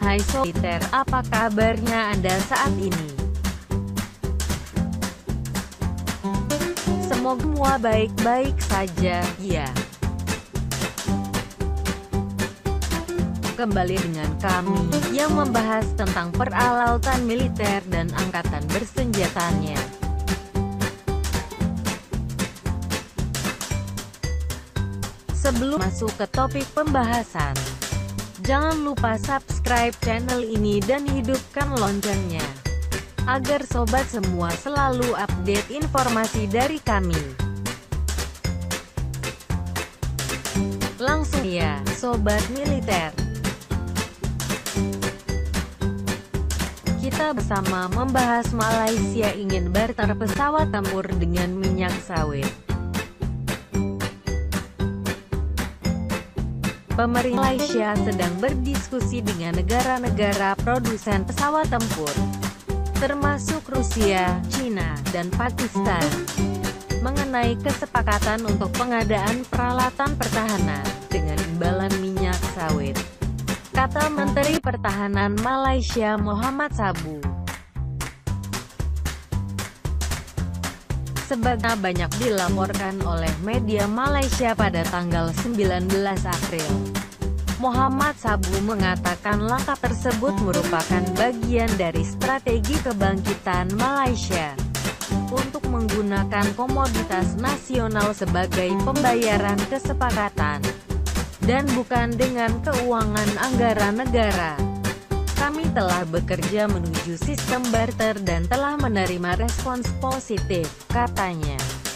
Hai Soliter, apa kabarnya Anda saat ini? Semoga semua baik-baik saja, ya. Kembali dengan kami, yang membahas tentang peralatan militer dan angkatan bersenjatanya. Sebelum masuk ke topik pembahasan, jangan lupa subscribe channel ini dan hidupkan loncengnya, agar sobat semua selalu update informasi dari kami. Langsung ya, sobat militer. Kita bersama membahas Malaysia ingin barter pesawat tempur dengan minyak sawit. Pemerintah Malaysia sedang berdiskusi dengan negara-negara produsen pesawat tempur, termasuk Rusia, China, dan Pakistan, mengenai kesepakatan untuk pengadaan peralatan pertahanan dengan imbalan minyak sawit, kata Menteri Pertahanan Malaysia Mohamad Sabu. Sebagaimana banyak dilaporkan oleh media Malaysia pada tanggal 19 April, Mohamad Sabu mengatakan langkah tersebut merupakan bagian dari strategi kebangkitan Malaysia untuk menggunakan komoditas nasional sebagai pembayaran kesepakatan, dan bukan dengan keuangan anggaran negara. Kami telah bekerja menuju sistem barter dan telah menerima respons positif, katanya.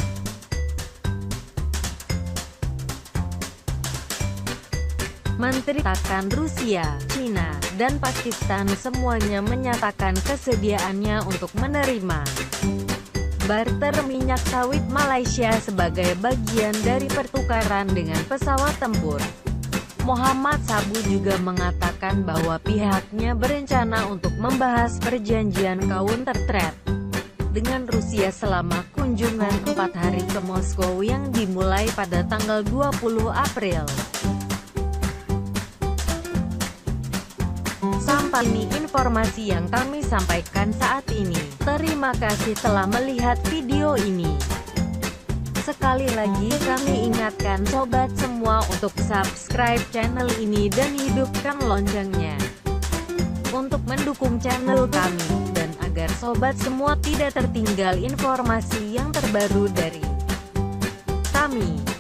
Menteri katakan Rusia, China, dan Pakistan semuanya menyatakan kesediaannya untuk menerima barter minyak sawit Malaysia sebagai bagian dari pertukaran dengan pesawat tempur. Mohamad Sabu juga mengatakan bahwa pihaknya berencana untuk membahas perjanjian counter threat dengan Rusia selama kunjungan 4 hari ke Moskow yang dimulai pada tanggal 20 April. Sampai ini informasi yang kami sampaikan saat ini. Terima kasih telah melihat video ini. Sekali lagi kami ingatkan sobat semua untuk subscribe channel ini dan hidupkan loncengnya, untuk mendukung channel kami, dan agar sobat semua tidak tertinggal informasi yang terbaru dari kami.